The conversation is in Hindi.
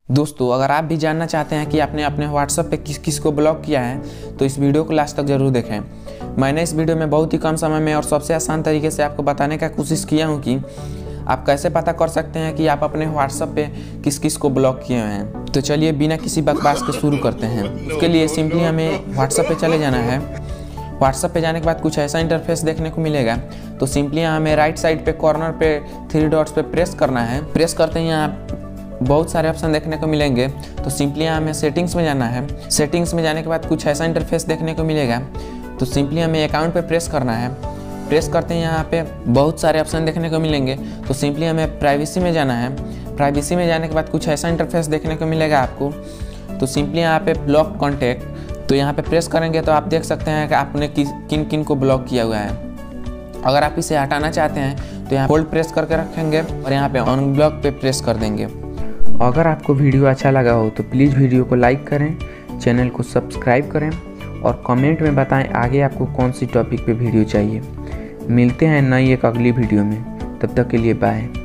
दोस्तों, अगर आप भी जानना चाहते हैं कि आपने अपने व्हाट्सएप पे किस किस को ब्लॉक किया है तो इस वीडियो को लास्ट तक ज़रूर देखें। मैंने इस वीडियो में बहुत ही कम समय में और सबसे आसान तरीके से आपको बताने का कोशिश किया हूँ कि आप कैसे पता कर सकते हैं कि आप अपने व्हाट्सएप पे किस किस को ब्लॉक किए हैं। तो चलिए बिना किसी बकवास के शुरू करते हैं। उसके लिए सिंपली हमें व्हाट्सएप पे चले जाना है। व्हाट्सएप पे जाने के बाद कुछ ऐसा इंटरफेस देखने को मिलेगा। तो सिंपली हमें राइट साइड पे कॉर्नर पे 3 डॉट्स पे प्रेस करना है। प्रेस करते ही यहाँ बहुत सारे ऑप्शन देखने को मिलेंगे। तो सिंपली हमें सेटिंग्स में जाना है। सेटिंग्स में जाने के बाद कुछ ऐसा इंटरफेस देखने को मिलेगा। तो सिंपली हमें अकाउंट पे प्रेस करना है। प्रेस करते ही यहाँ पे बहुत सारे ऑप्शन देखने को मिलेंगे। तो सिंपली हमें प्राइवेसी में जाना है। प्राइवेसी में जाने के बाद कुछ ऐसा इंटरफेस देखने को मिलेगा आपको। तो सिंपली यहाँ पे ब्लॉक कॉन्टैक्ट, तो यहाँ पे प्रेस करेंगे तो आप देख सकते हैं कि आपने किन किन को ब्लॉक किया हुआ है। अगर आप इसे हटाना चाहते हैं तो यहाँ होल्ड प्रेस करके रखेंगे और यहाँ पे अनब्लॉक पे प्रेस कर देंगे। अगर आपको वीडियो अच्छा लगा हो तो प्लीज़ वीडियो को लाइक करें, चैनल को सब्सक्राइब करें और कमेंट में बताएं आगे आपको कौन सी टॉपिक पे वीडियो चाहिए। मिलते हैं नई एक अगली वीडियो में, तब तक के लिए बाय।